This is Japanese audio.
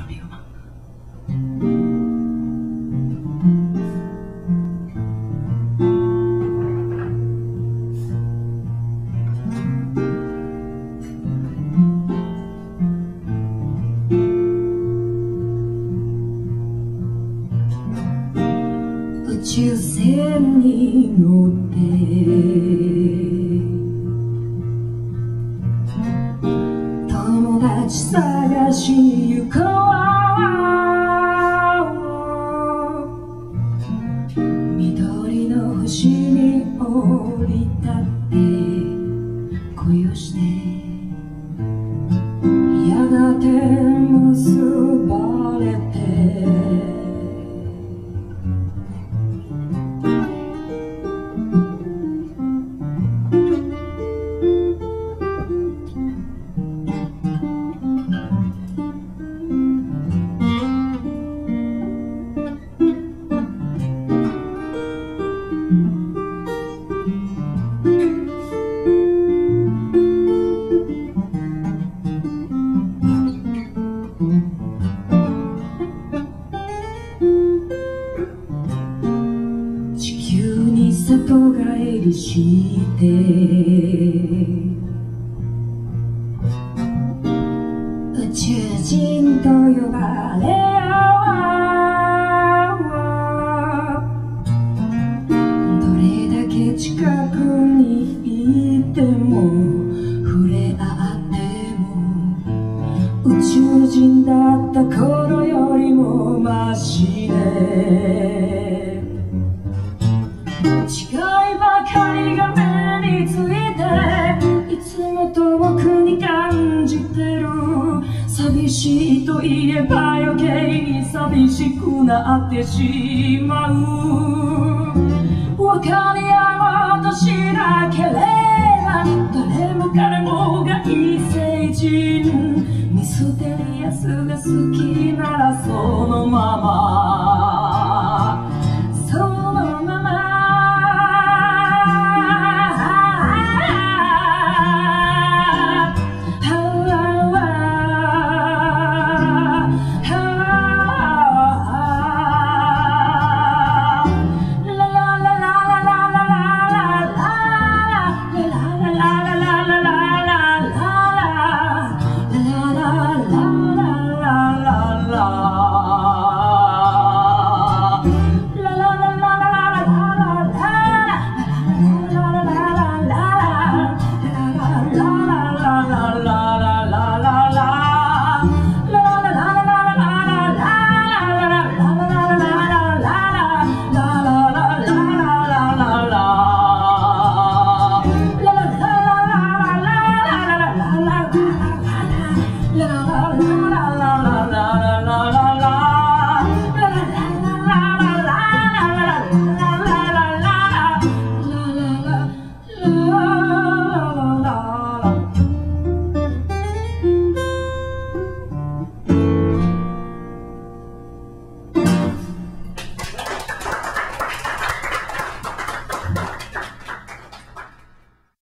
宇宙船に乗って友達探しに行こう。緑の星に降り立って恋をしてやがて結ばれて里帰りして宇宙人と呼ばれよう。どれだけ近くにいても触れ合っても宇宙人だった頃よりもマシで違いばかりが目についていつも遠くに感じてる。寂しいと言えば余計に寂しくなってしまう。分かり合おうとしなければ誰も彼もが異星人。ミステリアスが好きならそのまま